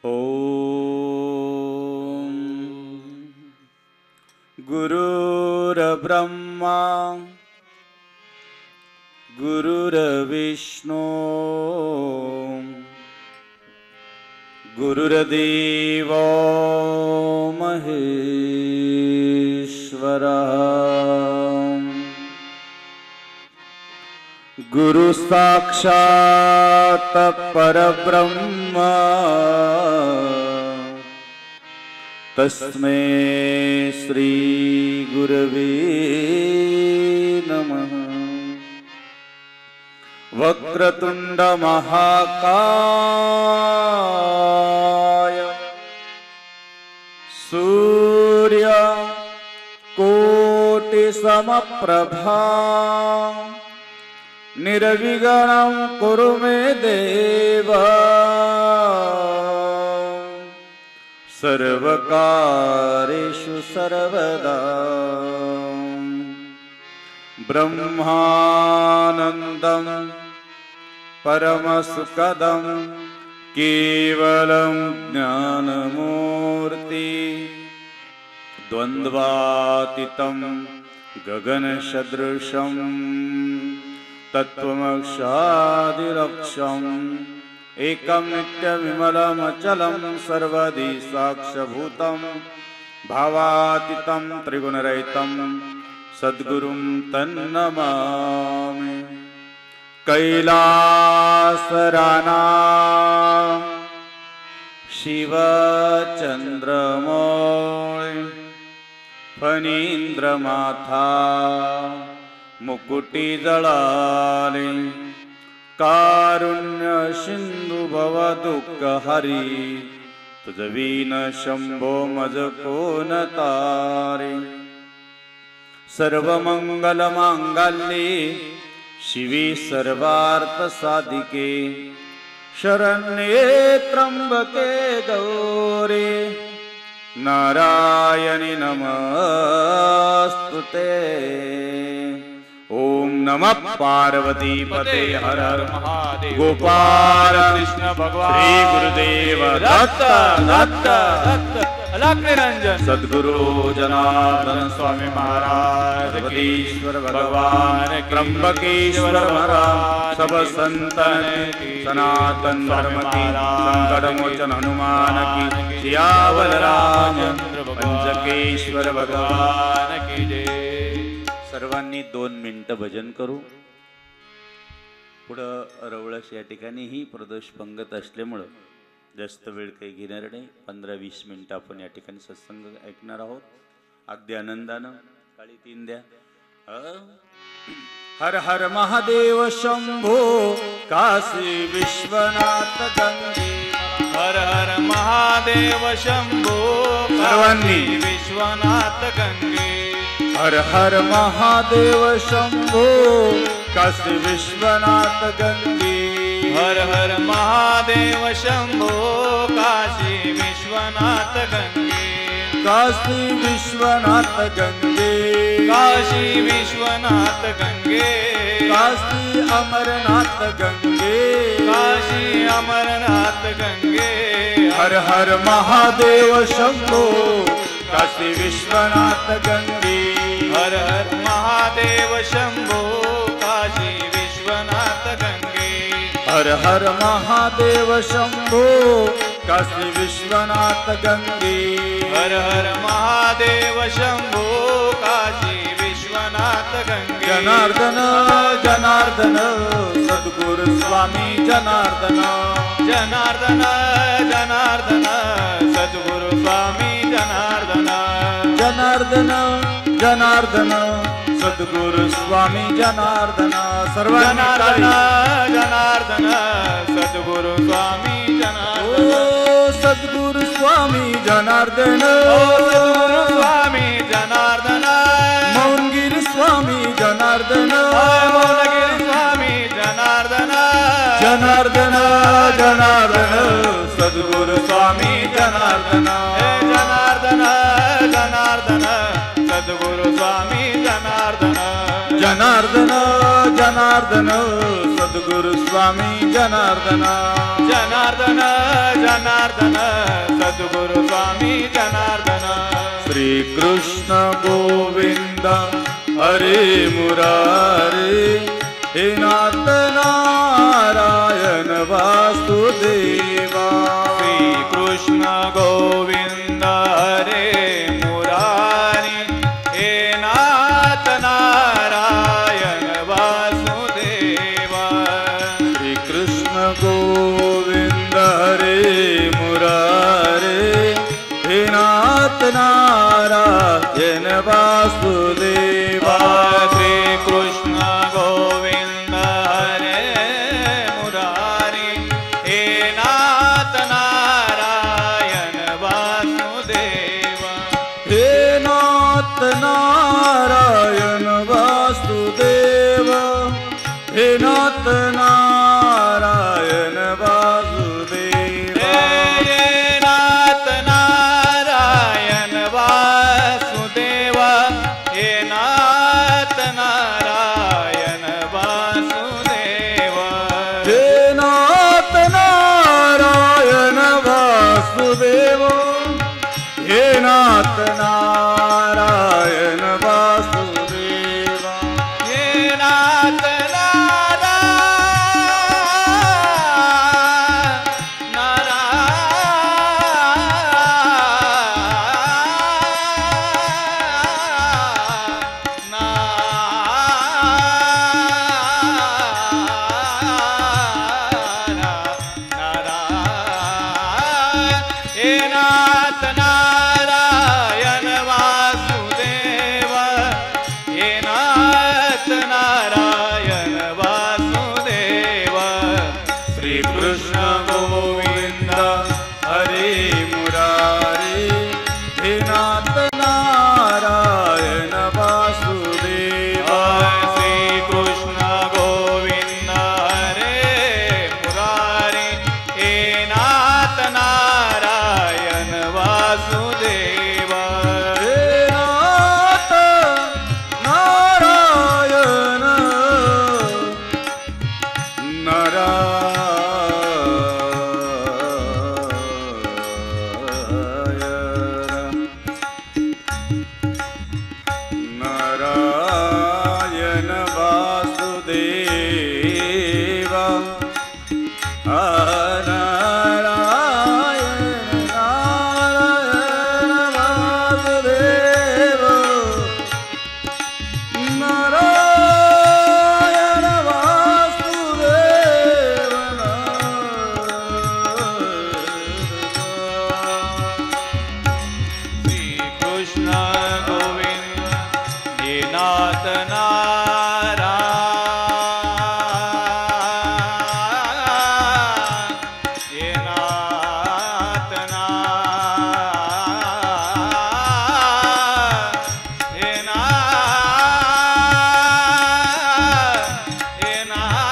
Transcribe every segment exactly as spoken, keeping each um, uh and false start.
ओम गुरुर्ब्रह्मा गुरुर्विष्णु गुरुर्देवो महेश्वरः गुरु साक्षात् परब्रह्म तस्मै श्री गुरवे नमः। वक्रतुंड महाकाय सूर्य कोटि समप्रभा निर्विघ्नं कुरु मे देव सर्वकार्येषु सर्वदा। ब्रह्मानंदं परमसुखदं केवलं ज्ञानमूर्ति द्वन्द्वातीतं गगनसदृशं तत्त्वमक्षादिलक्ष्यम् एकं नित्यविमलमचलं सर्वदि साक्षभूतं भावातीतं त्रिगुणरहितं सद्गुरुं तन्नमामि। कैलासराना शिवचन्द्रमौळि फणीन्द्रमाथा मुकुटिदळाले कारुण्य सिंधु भवदुःखहरि तुझविन शंभो मज कोण तारे। सर्वमंगलमांगल्ये शिवे सर्वार्थ साधिके शरण्ये त्र्यंबके गौरी नारायणी नमस्तुते। ओम नमः पार्वती पते हर हर महादेव। गोपाल कृष्ण भगवान श्री गुरुदेव दत्त दत्त दत्त अलख निरंजन सद्गुरु जनार्दन स्वामी महाराज की भगवान त्र्यंबकेश्वर महाराज सब संतन सनातन धर्म की संकट मोचन हनुमान की सियावर रामचंद्र पंचकेश्वर भगवान की जय। सर्वांनी दोन मिनिटं भजन करू। पुढं रवळस या ठिकाणी ही प्रदोष पंगत असल्यामुळं जास्त वेळ काही घेणार नाही। पंधरा वीस मिनिटं आपण या ठिकाणी सत्संग ऐकणार आहोत। अगदी आनंदानं काळी तीन द्या। हर हर महादेव शंभो काशी विश्वनाथ गंगे हर हर महादेव शंभो सर्वांनी विश्वनाथ गंगे हर हर महादेव शंभो काशी विश्वनाथ गंगे हर हर महादेव शंभो काशी विश्वनाथ गंगे काशी विश्वनाथ गंगे काशी विश्वनाथ गंगे काशी अमरनाथ गंगे काशी अमरनाथ गंगे हर हर महादेव शंभो काशी विश्वनाथ गंगे हर हर महादेव शंभो काशी विश्वनाथ गंगे हर हर महादेव शंभो काशी विश्वनाथ गंगे हर हर महादेव शंभो काशी विश्वनाथ गंगे। जनार्दन जनार्दन सद्गुरु स्वामी जनार्दन जनार्दन जनार्दन सद्गुरु स्वामी जनार्दन जनार्दन जनार्दन सद्गुरु स्वामी जनार्दन सर्व जनार्दन जनार्दन सद्गुरु स्वामी जनार्दन सद्गुरु स्वामी जनार्दन सद्गुरु स्वामी जनार्दन मौनगिरी स्वामी जनार्दन मौनगिरी स्वामी जनार्दन जनार्दन जनार्दन सद्गुरु स्वामी जनार्दन जनार्दन जनार्दन सद्गुरु स्वामी जनार्दन जनार्दन जनार्दन सद्गुरु स्वामी जनार्दन जनार्दन जनार्दन सद्गुरु स्वामी जनार्दन श्री कृष्ण गोविंद हरे मुरारी हे नाथ नारायण वासुदेवा श्री कृष्ण गोविंद हरे मुरारी हे नाथ नारायण वासुदेवा श्री कृष्ण गोविंद हरे मुरारे हे नाथ नारायण वासुदेवा श्री कृष्ण गोविंद हरे मुरारी हे नाथ नारायण वासुदेवा हे नाथ नारायण वासुदेवा हे नाथ नारायण वासुदेवा हे नाथ नारायण वासुदेवा हे नाथ नारायण वासुदेवा हे नाथ नारायण वासुदेवा हे नाथ नारायण वासुदेवा हे नाथ हे नाथ नारायण वासुदेवा हे नाथ नारायण वासुदेवा श्री कृष्ण गोविंद हरे मुरारी हे नाथ नारायण वासुदेवा श्री कृष्ण गोविंद हरे मुरारी हे नाथ नारायण वासुदेवा हे नाथ नारायण नारायण नारायण वासुदेवा आ नारायण नारायण वासुदेवा नारायण वासुदेवा श्री कृष्ण गोविंद हे नाथ नारायण हे नाथ नारायण हे नाथ हे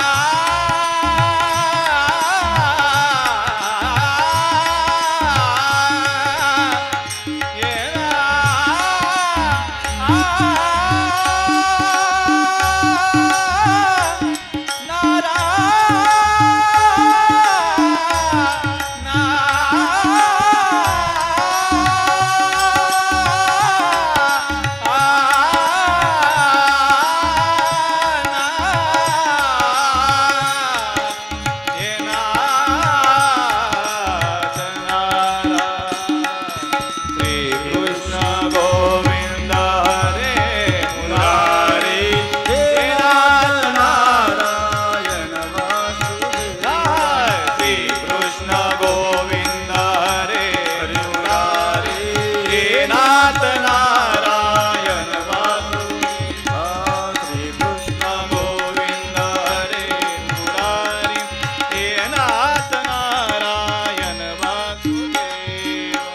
श्री कृष्ण गोविंद हरे मुरारी हे नाथ नारायण वासुदेवा श्री कृष्ण गोविंद हरे मुरारी हे नाथ नारायण वासुदेवा श्री कृष्ण गोविंद हरे मुरारी हे नाथ नारायण वासुदेवा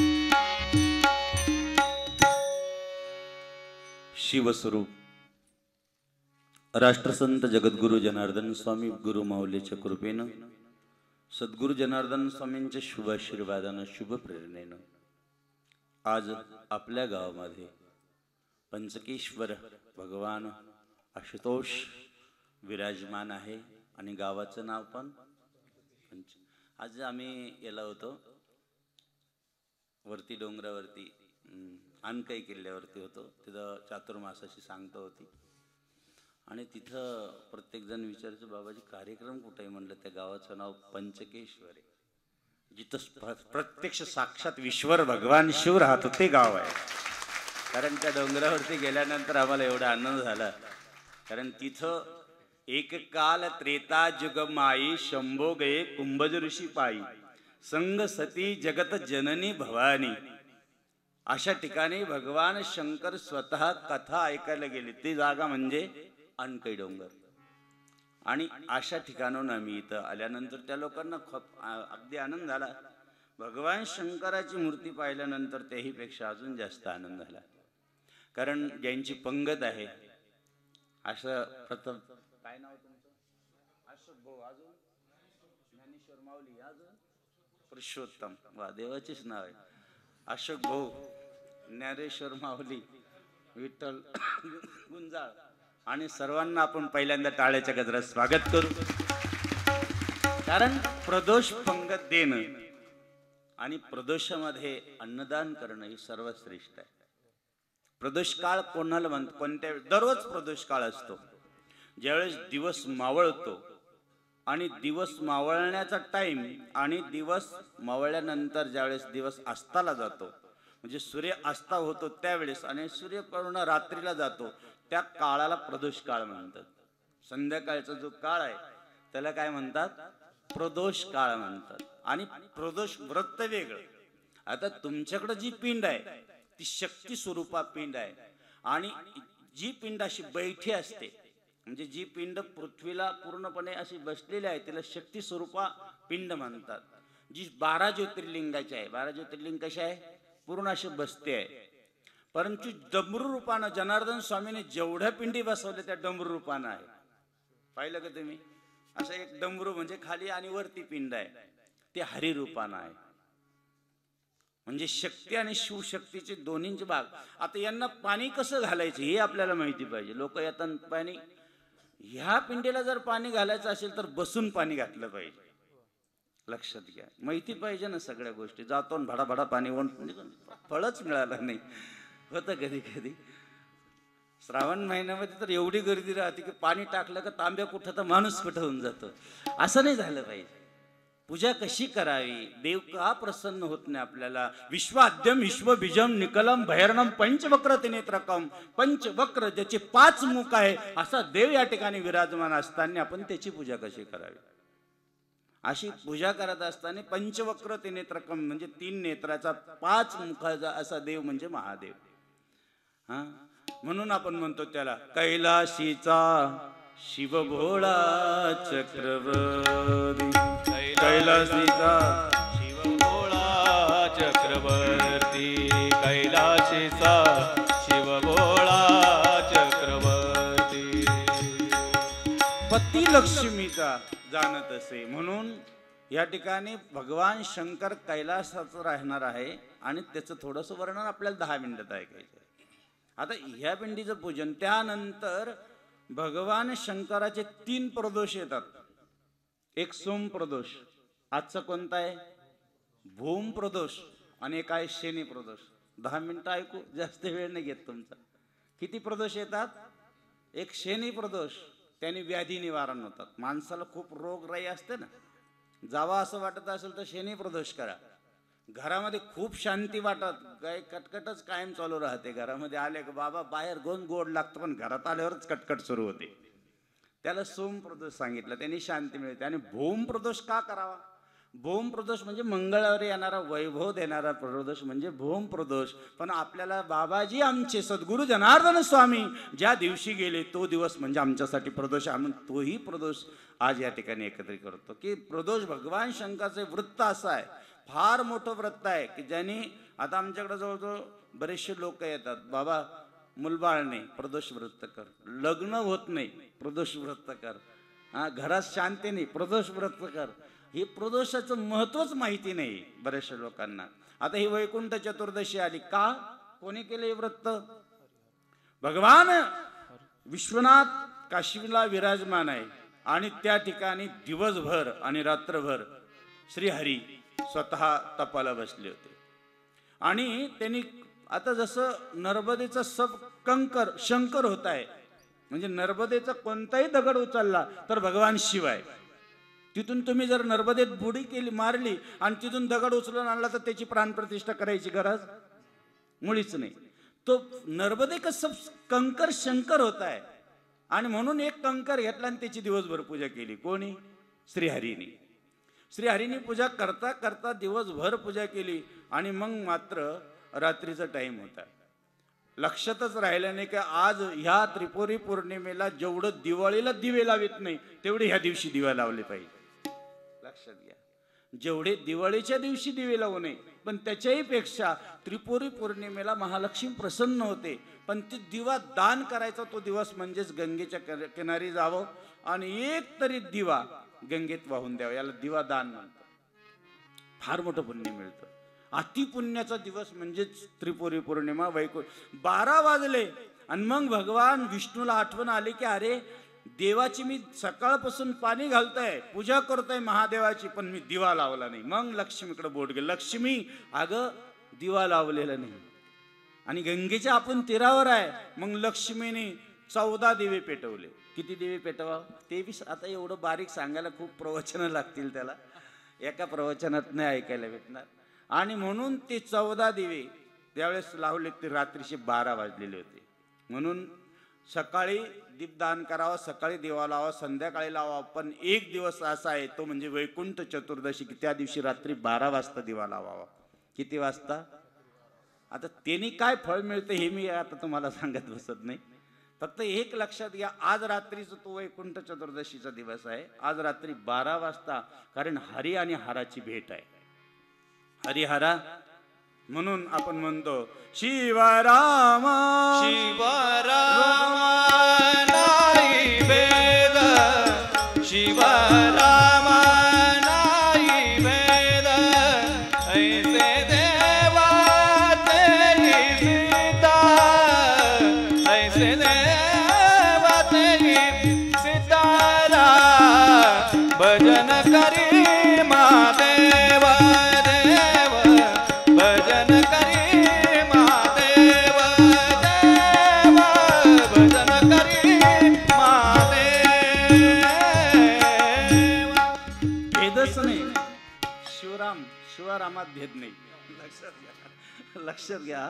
शिवस्वरूप राष्ट्रसंत जगद्गुरु जनार्दन स्वामी गुरु माऊलीच्या कृपेनं सद्गुरु जनार्दन स्वामींच्या शुभ आशीर्वादानं शुभ प्रेरणेनं आज आपल्या गावामध्ये पंचकेश्वर भगवान आशुतोष विराजमान आहे आणि गावाचं नाव पण पंच आज आम्ही गेलो होतो वरती डोंगरावरती अनकाई किल्ल्यावरती होतो. तिथं चातुर्मासाची सांगता होती आणि तिथं प्रत्येकजण विचारायचं, बाबाजी कार्यक्रम कुठे आहे? म्हणलं त्या गावाचं नाव पंचकेश्वर आहे, जिथं प्रत्यक्ष साक्षात ईश्वर भगवान शिव राहतो ते गाव आहे. कारण त्या डोंगरावरती गेल्यानंतर आम्हाला एवढा आनंद झाला, कारण तिथं एक काल त्रेता जुग माई शंभो गये कुंभज ऋषी पायी संग सती जगत जननी भवानी. अशा ठिकाणी भगवान शंकर स्वतः कथा ऐकायला गेले. ती जागा म्हणजे अनकई डोंगर. आणि अशा ठिकाणाहून आम्ही इथं आल्यानंतर त्या लोकांना खूप अगदी आनंद झाला. भगवान शंकराची मूर्ती पाहिल्यानंतर त्याहीपेक्षा अजून जास्त आनंद झाला. कारण ज्यांची पंगत आहे असं प्रथम काय नाव तुमचं? अशोक भाऊ, अजून ज्ञानेश्वर माऊली, अजून पुरुषोत्तम. वा, देवाचीच नाव आहे. अशोक भाऊ, ज्ञानेश्वर माऊली, विठ्ठल गुंजाळ आणि सर्वांना आपण पहिल्यांदा टाळ्याच्या गजरात स्वागत करू. कारण प्रदोष पंगत देणं आणि प्रदोषामध्ये अन्नदान करणं ही सर्वात श्रेष्ठ आहे. प्रदोष काळ कोणाला म्हणतो? कोणत्या? दररोज प्रदोष काळ असतो. ज्यावेळेस दिवस मावळतो आणि दिवस मावळण्याचा टाइम आणि दिवस मावळल्यानंतर ज्यावेळेस दिवस अस्ताला जातो म्हणजे सूर्य अस्ता होतो त्यावेळेस आणि सूर्य पूर्ण रात्रीला जातो त्या काळाला प्रदोष काळ म्हणतात. संध्याकाळचा जो काळ आहे त्याला काय म्हणतात? प्रदोष काळ म्हणतात. आणि प्रदोष व्रत वेगळं. आता तुमच्याकडे जी पिंड आहे ती शक्ती स्वरूपा पिंड आहे आणि जी पिंड अशी बैठी असते म्हणजे जी पिंड पृथ्वीला पूर्णपणे अशी बसलेली आहे तिला शक्ती स्वरूपा पिंड म्हणतात. जी बारा ज्योतिर्लिंगाची आहे. बारा ज्योतिर्लिंग कशी आहे? पूर्ण अशी बसते आहे. परंतु डमरू रूपानं जनार्दन स्वामीने जेवढ्या पिंडी बसवल्या त्या डमरू रूपानं आहे. पाहिलं का तुम्ही? असं एक डमरू म्हणजे खाली आणि वरती पिंड आहे, ते हरी रूपानं आहे. म्हणजे शक्ती आणि शिवशक्तीचे दोन्हींचे भाग. आता यांना पाणी कसं घालायचं हे आपल्याला माहिती पाहिजे. लोक येतात पाणी, ह्या पिंडीला जर पाणी घालायचं असेल तर बसून पाणी घातलं पाहिजे. लक्षात घ्या, माहिती पाहिजे ना सगळ्या गोष्टी. जातो भडा भडा पाणी ओढ, फळच मिळालं नाही. होतं कधी कधी श्रावण महिन्यामध्ये तर एवढी गर्दी राहते की पाणी टाकलं का तांब्या कुठं तर माणूस कुठं होऊन जातो. असं नाही झालं पाहिजे. पूजा कशी करावी? देव का प्रसन्न होत नाही आपल्याला? विश्वाद्यम विश्वबीजम निकलम भैरणम पंचवक्र त्रिनेत्रकम. पंचवक्र ज्याचे पाच मुख आहे असा देव या ठिकाणी विराजमान असताना आपण त्याची पूजा कशी करावी? अशी पूजा करत असताना पंचवक्र त्रिनेत्रकम म्हणजे तीन नेत्राचा पाच मुखाचा असा देव म्हणजे महादेव. हा, म्हणून आपण म्हणतो त्याला कैलाशीचा शिव भोळा चक्रवर्ती. कैलाशीचा शिव भोळा चक्रवर्ती. कैलाशीचा शिव भोळा चक्रवर्ती. पती लक्ष्मीचा जाणत असे म्हणून या ठिकाणी भगवान शंकर कैलासाचं राहणार आहे आणि त्याचं थोडंसं वर्णन आपल्याला दहा मिनिटात ऐकायचं. आता ह्या पिंडीचं पूजन त्यानंतर भगवान शंकराचे तीन प्रदोष येतात. एक सोम प्रदोष, आजचा कोणता आहे? भूम प्रदोष, आणि एक आहे शनी प्रदोष. दहा मिनिटं ऐकू, जास्त वेळ नाही घेत तुमचा. किती प्रदोष येतात? एक शनी प्रदोष, त्याने व्याधी निवारण होतात. माणसाला खूप रोगराई असते ना, जावा असं वाटत असेल तर शनी प्रदोष करा. घरामध्ये खूप शांती वाटत, काय कटकटच कायम चालू राहते. घरामध्ये आले का बाबा बाहेर गोन गोड लागतं पण घरात आल्यावरच कटकट सुरू होते. त्याला सोम प्रदोष सांगितलं, त्यांनी शांती मिळते. आणि भूम प्रदोष का करावा? भूम प्रदोष म्हणजे मंगळवारी येणारा वैभव देणारा प्रदोष म्हणजे भूम प्रदोष. पण आपल्याला बाबाजी आमचे सद्गुरू जनार्दन स्वामी ज्या दिवशी गेले तो दिवस म्हणजे आमच्यासाठी प्रदोष. आम्ही तोही प्रदोष आज या ठिकाणी एकत्रित करतो की प्रदोष भगवान शंकराचे वृत्त असं आहे, फार मोठं व्रत आहे की ज्यांनी, आता आमच्याकडे जवळजवळ बरेचसे लोक येतात, बाबा मुलबाळ नाही प्रदोष व्रत कर, लग्न होत नाही प्रदोष व्रत कर, हा घरात शांती नाही प्रदोष व्रत कर. हे प्रदोषाचं महत्वच माहिती नाही बऱ्याचशा लोकांना. आता ही वैकुंठ चतुर्दशी आली का? कोणी केले हे व्रत? भगवान विश्वनाथ काशीला विराजमान आहे आणि त्या ठिकाणी दिवसभर आणि रात्रभर श्रीहरी स्वतः तपाला बसले होते. आणि त्यांनी आता जसं नर्मदेचा सब कंकर शंकर होत आहे, म्हणजे नर्मदेचा कोणताही दगड उचलला तर भगवान शिव आहे. तिथून तुम्ही जर नर्मदेत बुडी केली मारली आणि तिथून दगड उचलून आणला तर त्याची प्राणप्रतिष्ठा करायची गरज मुळीच नाही. तो नर्मदे कसं कंकर शंकर होत आहे आणि म्हणून एक कंकर घेतला आणि त्याची दिवसभर पूजा केली. कोणी? श्रीहरीने. श्रीहरीने पूजा करता करता दिवसभर पूजा केली आणि मग मात्र रात्रीचा टाइम होता. लक्षातच राहिलं नाही की आज ह्या त्रिपुरी पौर्णिमेला जेवढं दिवाळीला दिवे लावित नाही तेवढे ह्या दिवशी दिवे लावले पाहिजे. लक्षात घ्या, जेवढे दिवाळीच्या दिवशी दिवे लावू नये, पण त्याच्याही पेक्षा त्रिपुरी पौर्णिमेला महालक्ष्मी प्रसन्न होते. पण ती दिवा दान करायचा तो दिवस म्हणजेच गंगेच्या किनारी जावं आणि एक तरी दिवा गंगेत वाहून द्यावा, याला दिवा दान म्हणतात. फार मोठं पुण्य मिळतं. अतिपुण्याचा दिवस म्हणजेच त्रिपुरी पौर्णिमा. वैकुंठ बारा वाजले आणि मग भगवान विष्णूला आठवण आली की अरे देवाची मी सकाळपासून पाणी घालतोय, पूजा करतोय महादेवाची, पण मी दिवा लावला नाही. मग लक्ष्मीकडे बोट गेलं. लक्ष्मी, अगं दिवा लावलेला नाही आणि गंगेच्या आपण तीरावर आहे. मग लक्ष्मीने चौदा दिवे पेटवले. किती दिवे पेटवा ते बी आता एवढं बारीक सांगायला खूप प्रवचनं लागतील, त्याला एका प्रवचनात नाही ऐकायला भेटणार. आणि म्हणून ते चौदा दिवे त्यावेळेस लावले ते रात्रीचे बारा वाजलेले होते. म्हणून सकाळी दीपदान करावं, सकाळी दिवा लावा, संध्याकाळी लावा. पण एक दिवस असा आहे तो म्हणजे वैकुंठ चतुर्दशी, की त्या दिवशी रात्री बारा वाजता दिवा लावावा. किती वाजता? आता त्यांनी काय फळ मिळतं हे मी आता तुम्हाला सांगत बसत नाही. फक्त एक लक्षात घ्या, आज रात्रीचा तो वैकुंठ चतुर्दशीचा दिवस आहे. आज रात्री बारा वाजता, कारण हरी आणि हाराची भेट आहे. हरिहरा म्हणून आपण म्हणतो शिवराम शिवराम नाही भेद, शिवराम नाही भेद, ऐसे देवा तेरी सीता, ऐसे देवा तेरी सीतारा, भजन करी महादेव देव, भजन करी महादेव देव, भजन करी महादेव. भेदच नाही. शिवराम शिवरामात भेद नाही. लक्षात घ्या, लक्षात घ्या.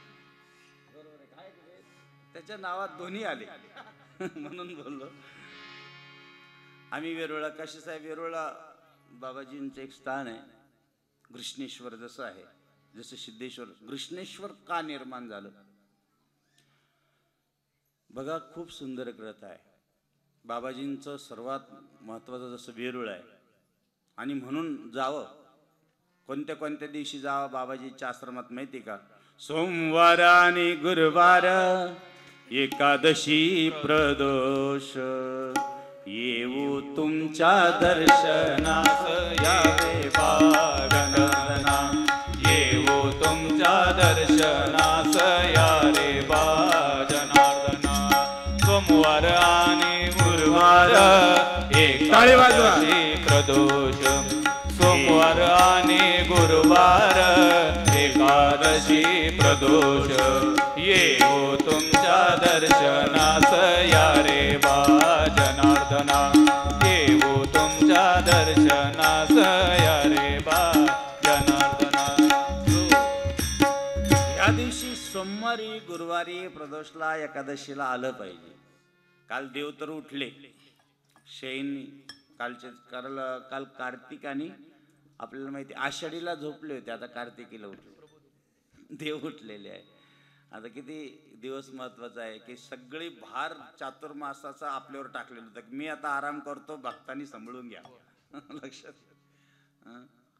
त्याच्या नावात दोन्ही आले म्हणून बोललो. आम्ही वेरूळला काशी साहेब वेरूळला बाबाजींचं एक स्थान आहे. कृष्णेश्वर जसं आहे, जसं सिद्धेश्वर. कृष्णेश्वर का निर्माण झालं बघा, खूप सुंदर ग्रंथ आहे. बाबाजींचं सर्वात महत्वाचं जसं वेरूळ आहे आणि म्हणून जावं. कोणत्या कोणत्या दिवशी जावं बाबाजीच्या आश्रमात माहिती का? सोमवार आणि गुरुवार, एकादशी प्रदोष, येऊ तुमच्या दर्शनास यावे बागनंदना, येऊ तुमच्या दर्शनास या रे बा जनार्दना. सोमवार आणि गुरुवार, एकादशी प्रदोष, सोमवार आणि गुरुवार, एकादशी प्रदोष, येऊ तुमच्या दर्शनास या रे बा जनार्दना, येऊ तुमच्या दर्शनास या रे बा जनार्दना. या दिवशी सोमवारी गुरुवारी प्रदोषला एकादशीला आलं पाहिजे. काल देव तर उठले शैन, कालचे काल काल कार्तिक आणि आपल्याला माहिती आषाढीला झोपले होते, आता कार्तिकीला उठले. देव उठलेले आहे. आता किती दिवस महत्वाचा आहे की सगळी भार चातुर्मासाचा आपल्यावर टाकलेलं होतं. मी आता आराम करतो, भक्तांनी सांभाळून घ्या. लक्षात.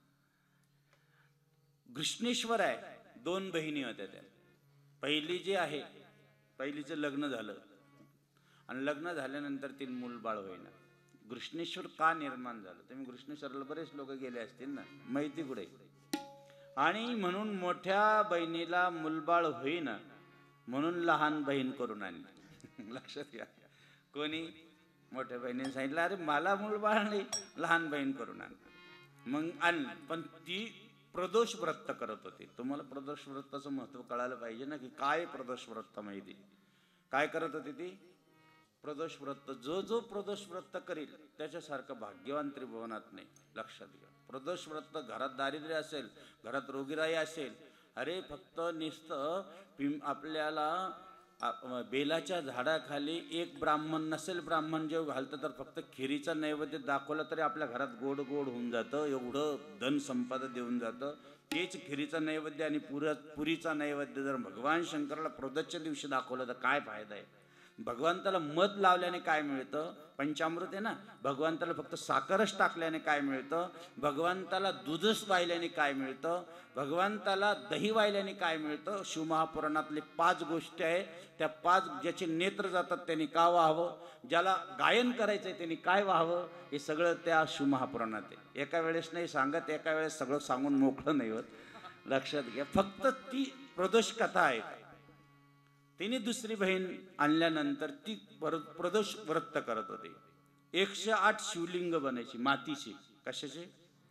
कृष्णेश्वर आहे. दोन बहिणी होत्या त्या. पहिली जी आहे, पहिलीचं लग्न झालं आणि लग्न झाल्यानंतर तीन मूल बाळ होईना. कृष्णेश्वर का निर्माण झालं? तुम्ही कृष्णेश्वरला बरेच लोक गेले असतील ना, माहिती कुठे? आणि म्हणून मोठ्या बहिणीला मुलबाळ होईना म्हणून लहान बहीण करून आणली. लक्षात घ्या. कोणी? मोठ्या बहिणीने सांगितलं अरे मला मुलबाळ नाही, लहान बहीण करून आण. मग आणली. पण ती प्रदोष व्रत करत होते. तुम्हाला प्रदोष व्रताचं महत्व कळायला पाहिजे ना, की काय प्रदोष व्रत माहिती. काय करत होती ती प्रदोष व्रत. जो जो प्रदोष व्रत करील त्याच्यासारखं भाग्यवान त्रिभुवनात नाही. लक्षात घ्या. प्रदोष व्रत घरात दारिद्र्य असेल, घरात रोगीराई असेल, अरे फक्त नुसतं आपल्याला बेलाच्या झाडाखाली एक ब्राह्मण नसेल, ब्राह्मण जेव्हा घालतं तर फक्त खिरीचा नैवेद्य दाखवला तरी आपल्या घरात गोड गोड होऊन जातं. एवढं धन संपदा देऊन जातं. तेच खिरीचा नैवेद्य आणि पुरा पुरीचा नैवेद्य जर भगवान शंकराला प्रदोषच्या दिवशी दाखवलं तर काय फायदा आहे. भगवंताला मध लावल्याने काय मिळतं. पंचामृत आहे ना. भगवंताला फक्त साखरच टाकल्याने काय मिळतं. भगवंताला दूधच वाहिल्याने काय मिळतं. भगवंताला दही वाहिल्याने काय मिळतं. शिवमहापुराणातले पाच गोष्टी आहे. त्या पाच ज्याचे नेत्र जातात त्यांनी का व्हावं, ज्याला गायन करायचंय त्यांनी काय व्हावं, हे सगळं त्या शिवमहापुराणात आहे. एका वेळेस नाही सांगत, एका वेळेस सगळं सांगून मोकळं नाही होत. लक्षात घ्या. फक्त ती प्रदोष कथा आहे. तिने दुसरी बहीण आणल्यानंतर ती प्रदोष व्रत करत होते. एकशे आठ शिवलिंग बनायची मातीची. कशाचे.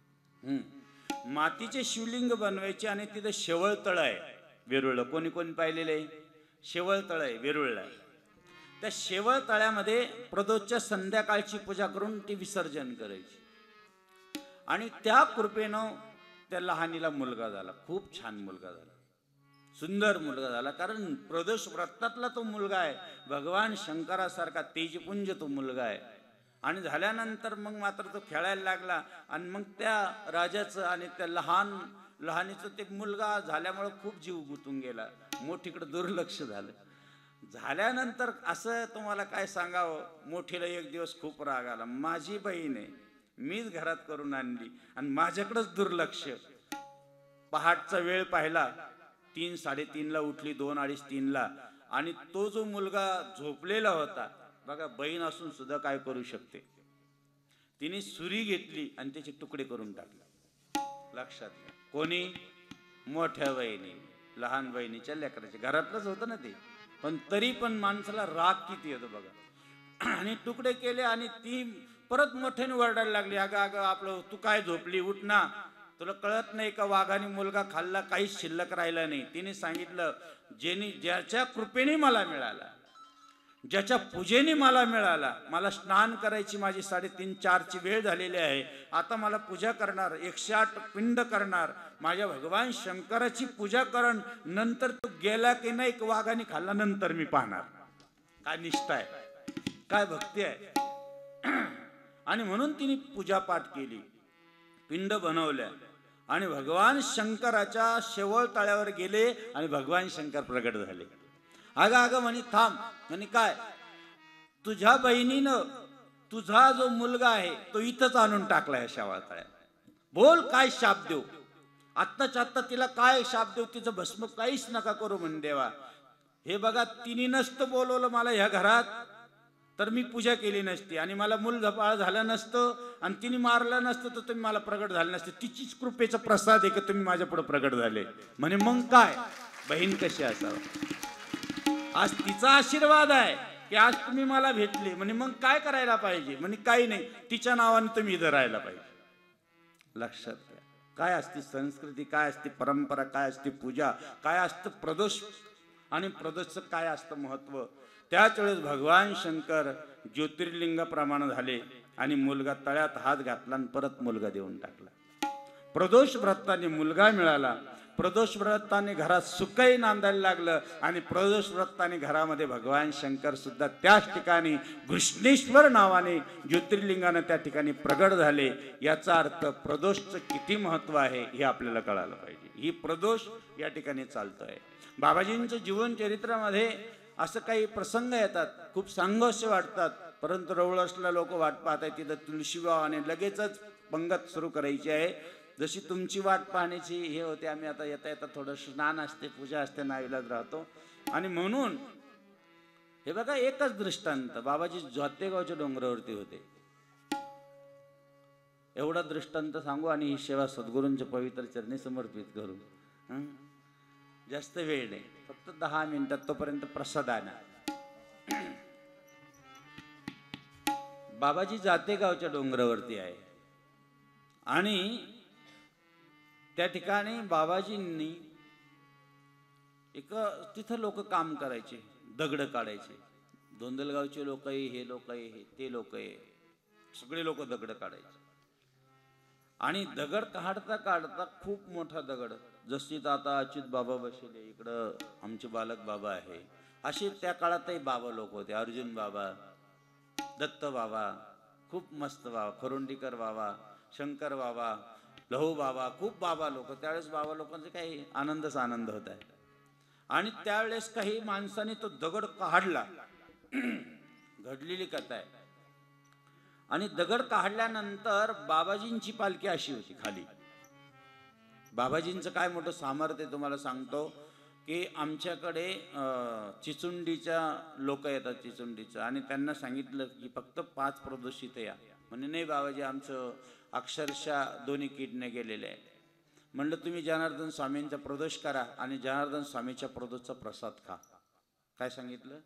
हम्म मातीचे शिवलिंग बनवायचे. आणि तिथं शेवळतळ आहे वेरूळला. कोणी कोणी पाहिलेलं आहे. शेवळतळ आहे वेरूळला. त्या शेवळतळ्यामध्ये प्रदोषच्या संध्याकाळची पूजा करून ती विसर्जन करायची. आणि त्या कृपेनं त्या लहानीला मुलगा झाला. खूप छान मुलगा झाला. सुंदर मुलगा झाला. कारण प्रदोष व्रतातला तो मुलगा आहे. भगवान शंकरासारखा तेजपुंज तो मुलगा आहे. आणि झाल्यानंतर मग मात्र तो खेळायला लागला. आणि मग त्या राजाचं आणि त्या लहान लहानीचं ते मुलगा झाल्यामुळे खूप जीव गुंतून गेला. मोठीकडे दुर्लक्ष झालं. झाल्यानंतर असं तुम्हाला काय सांगावं. मोठीला एक दिवस खूप राग आला. माझी बहीण आहे, मीच घरात करून आणली आणि माझ्याकडेच दुर्लक्ष. पहाटचा वेळ पाहिला. तीन साडेतीनला उठली, दोन अडीच तीनला. आणि तो जो मुलगा झोपलेला होता बघा, बहीण असून सुद्धा काय करू शकते. तिने सुरी घेतली आणि त्याचे तुकडे करून टाकले. लक्षात घ्या. कोणी. मोठ्या बहिणी. लहान बहिणीच्या लेकराचे. घरातलंच होतं ना ते. पण तरी पण माणसाला राग किती येतो बघा. आणि तुकडे केले. आणि ती परत मोठ्याने वरडायला लागली. अगं अगं आपलं तू काय झोपली, उठ ना. तुला कळत नाही का वाघाने मुलगा खाल्ला, काहीच शिल्लक राहिला नाही. तिने सांगितलं, जेनी ज्याच्या कृपेने मला मिळाला, ज्याच्या पूजेने मला मिळाला, मला स्नान करायची माझी साडेतीन चारची वेळ झालेली आहे. आता मला पूजा करणार, एकशे आठ पिंड करणार, माझ्या भगवान शंकराची पूजा करण. नंतर तो गेला की नाही वाघाने खाल्ला नंतर मी पाहणार. काय निष्ठा आहे, काय भक्ती आहे. आणि म्हणून तिने पूजापाठ केली, पिंड बनवल्या आणि भगवान शंकराच्या शेवळ तळ्यावर गेले आणि भगवान शंकर प्रगट झाले. अगं अगं म्हणे थांब. म्हणे काय. तुझ्या बहिणीनं तुझा जो मुलगा आहे तो इथंच आणून टाकला या शेवळ तळ्यात. बोल काय शाप देऊ. आत्ताच्या आत्ता तिला काय शाप देऊ. तिचं भस्म काहीच नका करू म्हणे देवा. हे बघा, तिने नसतं बोलवलं मला ह्या घरात तर मी पूजा केली नसती आणि मला मूल झपाळ झालं नसतं आणि तिने मारलं नसतं तर तुम्ही मला प्रगट झाले नसते. तिचीच कृपेचा प्रसाद आहे की तुम्ही माझ्या पुढे प्रगट झाले. म्हणे मग काय बहीण कशी असावं. आज तिचा आशीर्वाद आहे की आज तुम्ही मला भेटले. म्हणे मग काय करायला पाहिजे. म्हणे काही नाही, तिच्या नावाने तुम्ही इथं राहायला पाहिजे. लक्षात घ्या. काय असते संस्कृती, काय असते परंपरा, काय असते पूजा, काय असतं प्रदोष आणि प्रदोषचं काय असतं महत्व. त्याच वेळेस भगवान शंकर ज्योतिर्लिंगाप्रमाणे झाले आणि मुलगा तळ्यात हात घातला आणि परत मुलगा देऊन टाकला. प्रदोष व्रताने मुलगा मिळाला. प्रदोष व्रताने घरात सुखही नांदायला लागलं आणि प्रदोष व्रताने घरामध्ये भगवान शंकर सुद्धा त्याच ठिकाणी घृष्णेश्वर नावाने ज्योतिर्लिंगाने त्या ठिकाणी प्रगट झाले. याचा अर्थ प्रदोषचं किती महत्व आहे हे आपल्याला कळायला पाहिजे. ही प्रदोष या ठिकाणी चालतोय. बाबाजींच्या जीवन चरित्रामध्ये असं काही प्रसंग येतात, खूप सांगोशे वाटतात, परंतु रवळसला लोक वाट पाहत आहेत. तिथं तुळशीबाव आणि लगेचच पंगत सुरू करायची आहे. जशी तुमची वाट पाहण्याची हे होते. आम्ही आता येता येता थोडं स्नान असते, पूजा असते, नाईलाज राहतो. आणि म्हणून हे बघा एकच दृष्टांत. बाबाजी जोतेगावच्या डोंगरावरती होते. एवढा दृष्टांत सांगू आणि ही सेवा सद्गुरूंच्या पवित्र चरणी समर्पित करू. हं? जास्त वेळ नाही, फक्त दहा मिनिटात. तोपर्यंत प्रसाद आणा. बाबाजी जातेगावच्या डोंगरावरती आहे आणि त्या ठिकाणी बाबाजींनी एक तिथं लोक काम करायचे, दगड काढायचे. धोंदलगावचे लोक हे लोक हे ते लोक सगळे लोक दगड काढायचे. आणि दगड काढता काढता खूप मोठा दगड, जशी आता अच्युत बाबा बसले इकडं, आमचे बालक बाबा आहे, असे त्या काळातही बाबा लोक होते. अर्जुन बाबा, दत्त बाबा, खूप मस्त बाबा, खरोंडीकर बाबा, शंकर बाबा, लहू बाबा, खूप बाबा लोक. त्यावेळेस बाबा लोकांचे काही आनंदच आनंद होत आहे. आणि त्यावेळेस काही माणसाने तो दगड काढला, घडलेली कथा आहे. आणि दगड काढल्यानंतर बाबाजींची पालखी अशी होती खाली. बाबाजींचं काय मोठं सामर्थ्य तुम्हाला सांगतो की आमच्याकडे चिचुंडीच्या लोक येतात, चिचुंडीचं, आणि त्यांना सांगितलं की फक्त पाच प्रदोषित या. म्हणजे नाही बाबाजी, आमचं अक्षरशः दोन्ही किडने गेलेले आहे. म्हणलं तुम्ही जनार्दन स्वामींचा प्रदोष करा आणि जनार्दन स्वामीच्या प्रदोषचा प्रसाद खा. काय सांगितलं?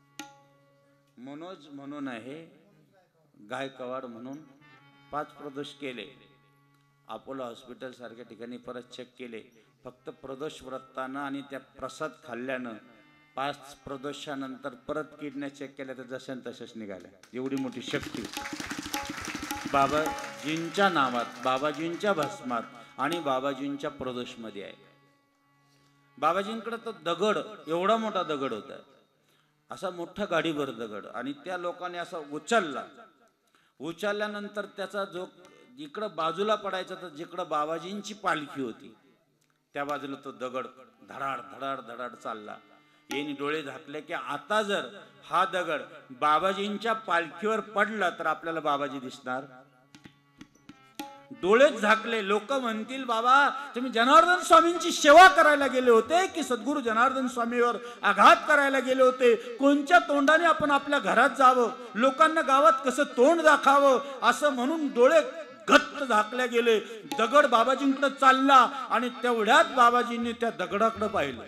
मनोज म्हणून आहे, गायकवाड म्हणून पाच प्रदोष केले. अपोलो हॉस्पिटल सारख्या ठिकाणी परत चेक केले. फक्त प्रदोष व्रतानं आणि त्या प्रसाद खाल्ल्यानं पाच प्रदोषानंतर परत किडन्या चेक केल्या तर जशान तशाच निघाल्या. एवढी मोठी शक्ती बाबाजींच्या नावात, बाबाजींच्या भस्मात आणि बाबाजींच्या प्रदोषमध्ये आहे. बाबाजींकडे तो दगड, एवढा मोठा दगड होता, असा मोठा गाडीभर दगड, आणि त्या लोकांनी असा उचलला. उचलल्यानंतर त्याचा जो जिकडं बाजूला पडायचा, तर जिकडं बाबाजींची पालखी होती त्या बाजूला तो दगड धडाड धडाड धडाड चालला. यांनी डोळे झाकले की आता जर हा दगड बाबाजींच्या पालखीवर पडला तर आपल्याला बाबाजी दिसणार. डोळेच झाकले. लोक म्हणतील बाबा तुम्ही जनार्दन स्वामींची सेवा करायला गेले होते की सद्गुरू जनार्दन स्वामीवर आघात करायला गेले होते? कोणत्या तोंडाने आपण आपल्या घरात जावं, लोकांना गावात कसं तोंड दाखावं, असं म्हणून डोळे घट्ट झाकले गेले. दगड बाबाजींकडे चालला आणि तेवढ्यात बाबाजींनी त्या दगडाकडे पाहिलं.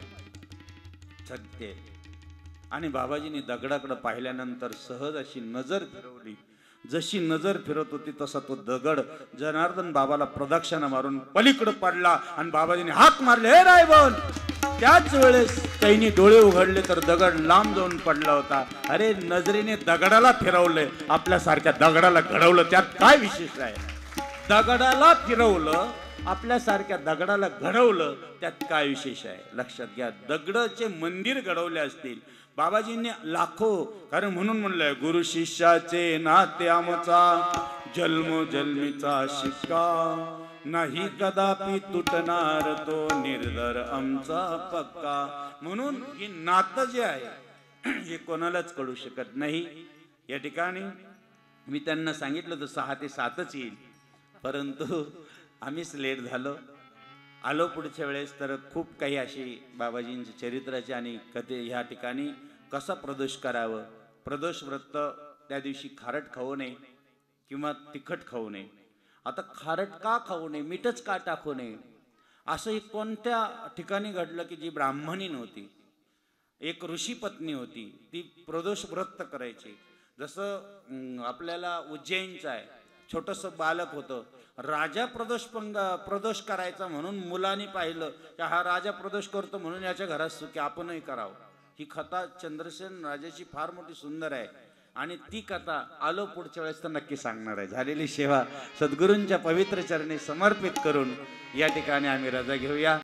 सत्य. आणि बाबाजींनी दगडाकडे पाहिल्यानंतर सहज अशी नजर फिरवली. जशी नजर फिरत होती तसा तो दगड जनार्दन बाबाला प्रदक्षिणा मारून पलीकडे पडला आणि बाबाजीने हाक मारले, हे रायबन. त्याच वेळेस त्यांनी डोळे उघडले तर दगड लांब जाऊन पडला होता. अरे नजरेने दगडाला फिरवले, आपल्यासारख्या दगडाला घडवलं, त्यात काय विशेष आहे? दगडाला फिरवलं, आपल्यासारख्या दगडाला घडवलं, त्यात काय विशेष आहे? लक्षात घ्या. दगडाचे मंदिर घडवले असतील बाबाजींनी लाखो, कारण म्हणून म्हणलंय गुरु शिष्याचे नाते आमचा जन्म जन्मीचा शिक्का, नाही कदापि तुटणार तो निर्धार आमचा पक्का. म्हणून हे नातं जे आहे हे कोणालाच कळू शकत नाही. या ठिकाणी मी त्यांना सांगितलं तर सहा ते सातच येईल, परंतु आम्हीच लेट झालो. आलो पुढच्या वेळेस तर खूप काही अशी बाबाजींची चरित्राची आणि कथे. ह्या ठिकाणी कसा प्रदोष करावं, प्रदोष व्रत त्या दिवशी खारट खाऊ नये किंवा तिखट खाऊ नये. आता खारट का खाऊ नये, मीठच का टाकू नये, असं कोणत्या ठिकाणी घडलं की जी ब्राह्मणी नव्हती, एक ऋषी पत्नी होती, ती प्रदोष व्रत करायची. जसं आपल्याला उज्जैनचं आहे, छोटंसं बालक होतं, राजा प्रदोष पंग प्रदोष करायचा म्हणून मुलांनी पाहिलं की हा राजा प्रदोष करतो म्हणून याच्या घरात सुखी, आपणही करावं. ही कथा चंद्रसेन राजाची फार मोठी सुंदर आहे आणि ती कथा आलो पुढच्या वेळेस तर नक्की सांगणार आहे. झालेली सेवा सद्गुरूंच्या पवित्र चरणी समर्पित करून या ठिकाणी आम्ही रजा घेऊया.